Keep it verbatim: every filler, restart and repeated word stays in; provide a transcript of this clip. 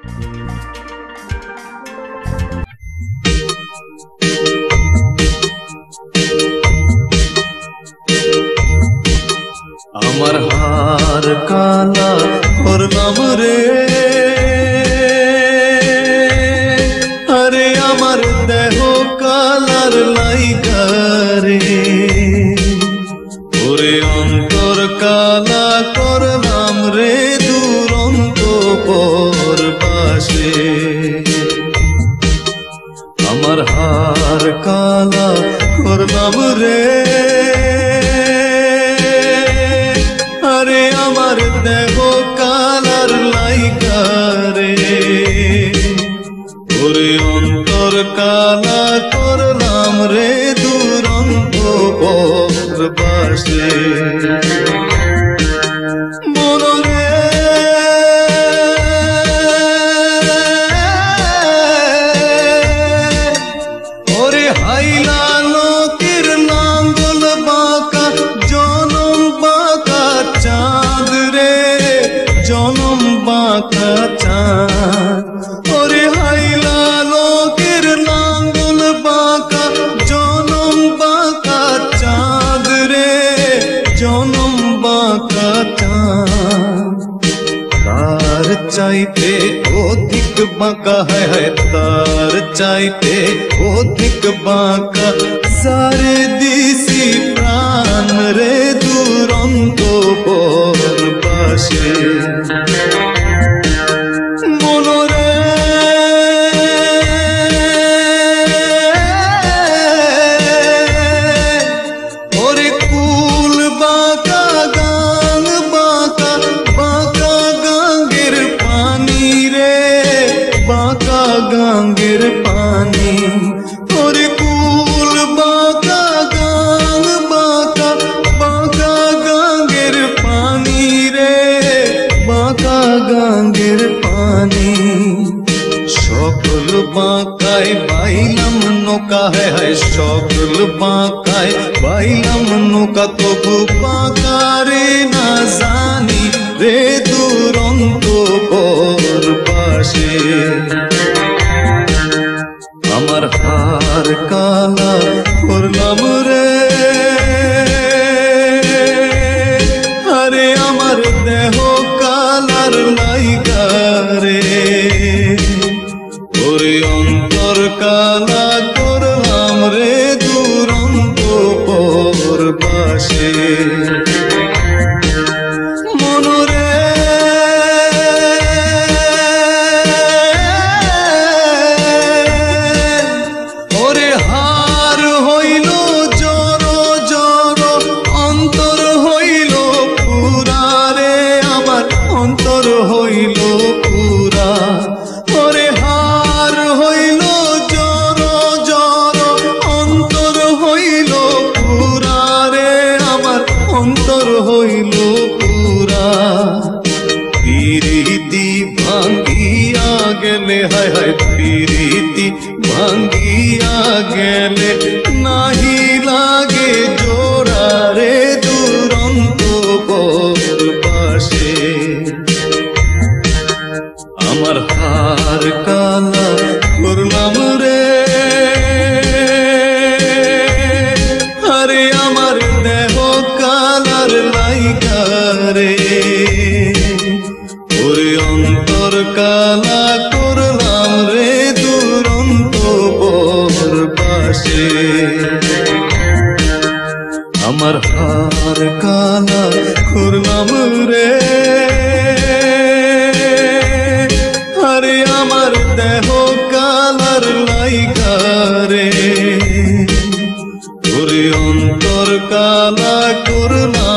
আমার হার কালা করলাম রে, আরে আমার দেহ কালার লাইগা রে, ওরে অন্তর কালা করলাম রে দুরন্ত পরবাসে। আমার হার কালা করলাম রে, আরে আমার দেহ কালার লাইগা রে, ওরে অন্তর কালা করলাম রে দুরন্ত পরবাসে। মনরে ওরে হাইলা নদীর লাঙ্গল বাঁকা জনম বাঁকা চাঁদ রে, জনম বাঁকা চাঁদ, ওরে হাইলা নদীর লাঙ্গল বাঁকা জনম বাঁকা চাঁদ রে, জনম বাঁকা চাঁদ। তার চাইতে অধিক বাঁকা হায় হায়, তার চাইতে অধিক বাঁকা সারে দিছি প্রাণ রে দুরন্ত পরবাসে। মনরে ওরে কুল বাঁকা গাং বাঁকা, বাঁকা গাঙ্গের পানি রে, বাঁকা গাঙ্গের পানি, ওরে কুল বাঁকা গাং বাঁকা, বাঁকা গাঙ্গের পানি রে, বাঁকা গাঙ্গের পানি। সকল বাঁকায় বাইলাম নৌকা হায় হায়, সকল বাঁকায় বাইলাম নৌকা তবু বাঁকা রে না জানি রে দুরন্ত পরবাসে। আমার হার কালা করলাম রে, আরে আমার দেহ কালার লাইগা রে, ওরে অন্তর কালা করলাম রে দুরন্ত পরবাসে। মনরে ওরে হার হইল জড় জড়, অন্তর হইল পুরা রে, আমার অন্তর হইল পুরা, ওরে হার হইল জড় জড়, অন্তর হইল পুরা রে, আমার অন্তর হইল পুরা। প্রীতি ভাঙ্গিয়া গেলে হায় হায়, প্রীতি ভাঙ্গিয়া গেলে নাহি লাগে জোড়া রে দুরন্ত পরবাসে। আমার হার কালা করলাম রে, আরে আমার দেহ কালার লাইগা রে, ওরে অন্তর কালা করলাম রে দুরন্ত পরবাসে। আমার হার কালা করলাম রে, আরে আমার দেহ কালার লাইগা রে, ওরে অন্তর কালা করলাম